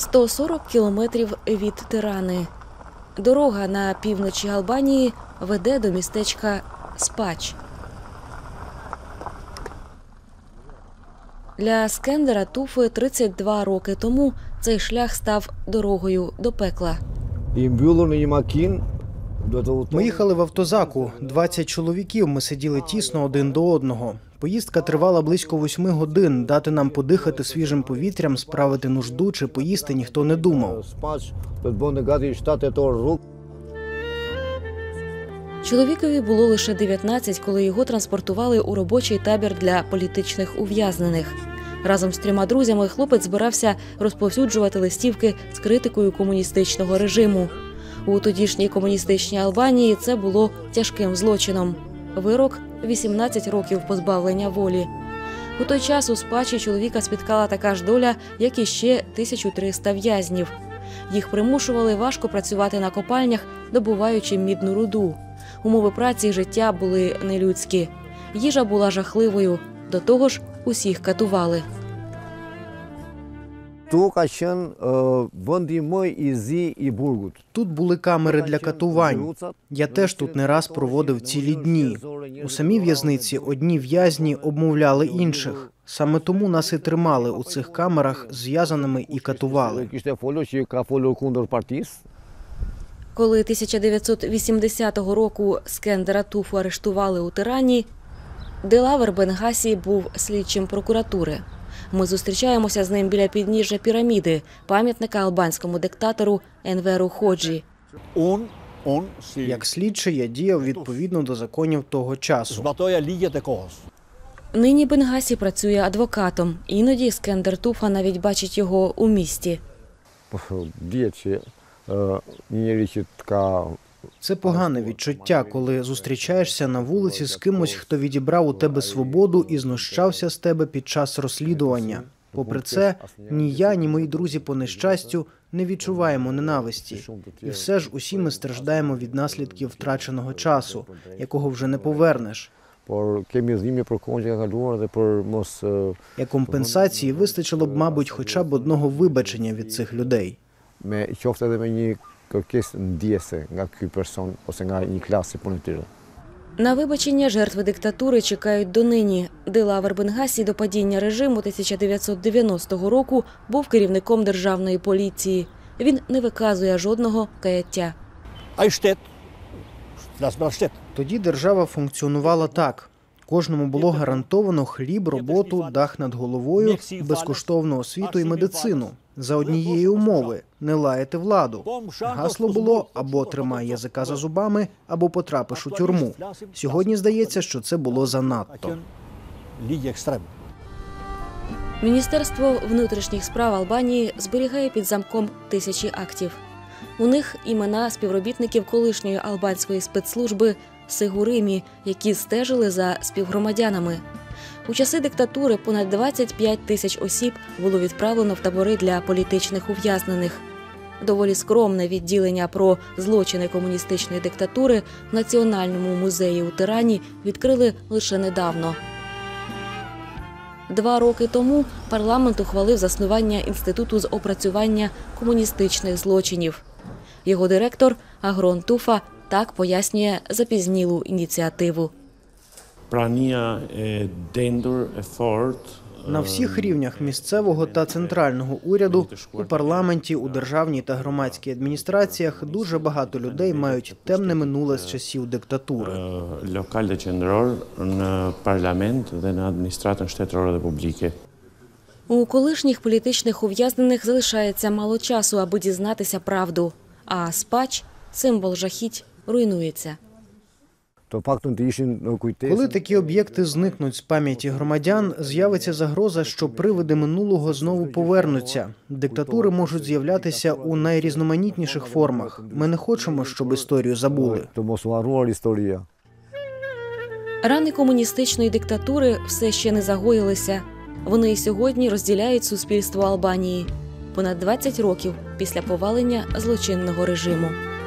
140 кілометрів від Тирани. Дорога на півночі Албанії веде до містечка Спач. Для Скендера Туфи 32 роки тому цей шлях став дорогою до пекла. Ми їхали в автозаку. 20 чоловіків, ми сиділи тісно один до одного. Поїздка тривала близько 8 годин. Дати нам подихати свіжим повітрям, справити нужду чи поїсти ніхто не думав. Чоловікові було лише 19, коли його транспортували у робочий табір для політичних ув'язнених. Разом з 3 друзями хлопець збирався розповсюджувати листівки з критикою комуністичного режиму. У тодішній комуністичній Албанії це було тяжким злочином. Вирок – 18 років позбавлення волі. У той час у Спачі чоловіка спіткала така ж доля, як і ще 1300 в'язнів. Їх примушували важко працювати на копальнях, добуваючи мідну руду. Умови праці і життя були нелюдські. Їжа була жахливою. До того ж, усіх катували. Тут були камери для катувань. Я теж тут не раз проводив цілі дні. У самій в'язниці одні в'язні обмовляли інших. Саме тому нас і тримали у цих камерах зв'язаними і катували. Коли 1980 року Скендера Туфу арештували у Тирані, Дилавер Бенгасі був слідчим прокуратури. Ми зустрічаємося з ним біля підніжжя піраміди, пам'ятника албанському диктатору Енверу Ходжі. Як слідчий я діяв відповідно до законів того часу. Нині Бенгасі працює адвокатом. Іноді Скендер Туфа навіть бачить його у місті. Це погане відчуття, коли зустрічаєшся на вулиці з кимось, хто відібрав у тебе свободу і знущався з тебе під час розслідування. Попри це, ні я, ні мої друзі по нещастю не відчуваємо ненависті. І все ж усі ми страждаємо від наслідків втраченого часу, якого вже не повернеш. Як компенсації вистачило б, мабуть, хоча б одного вибачення від цих людей. На вибачення жертви диктатури чекають донині. Дилавер Бенгасі до падіння режиму 1990 року був керівником державної поліції. Він не виказує жодного каяття. Тоді держава функціонувала так. Кожному було гарантовано хліб, роботу, дах над головою, безкоштовну освіту і медицину. За однієї умови – не лаяти владу. Гасло було або тримай язика за зубами, або потрапиш у тюрму. Сьогодні здається, що це було занадто. Міністерство внутрішніх справ Албанії зберігає під замком тисячі актів. У них імена співробітників колишньої албанської спецслужби Сигуримі, які стежили за співгромадянами. У часи диктатури понад 25 тисяч осіб було відправлено в табори для політичних ув'язнених. Доволі скромне відділення про злочини комуністичної диктатури в Національному музеї у Тирані відкрили лише недавно. 2 роки тому парламент ухвалив заснування Інституту з опрацювання комуністичних злочинів. Його директор Агрон Туфа так пояснює запізнілу ініціативу. На всіх рівнях місцевого та центрального уряду, у парламенті, у державній та громадській адміністраціях дуже багато людей мають темне минуле з часів диктатури. У колишніх політичних ув'язнених залишається мало часу, аби дізнатися правду. А Спач, символ жахіть, руйнується. Коли такі об'єкти зникнуть з пам'яті громадян, з'явиться загроза, що привиди минулого знову повернуться. Диктатури можуть з'являтися у найрізноманітніших формах. Ми не хочемо, щоб історію забули. Рани комуністичної диктатури все ще не загоїлися. Вони і сьогодні розділяють суспільство Албанії. Понад 20 років після повалення злочинного режиму.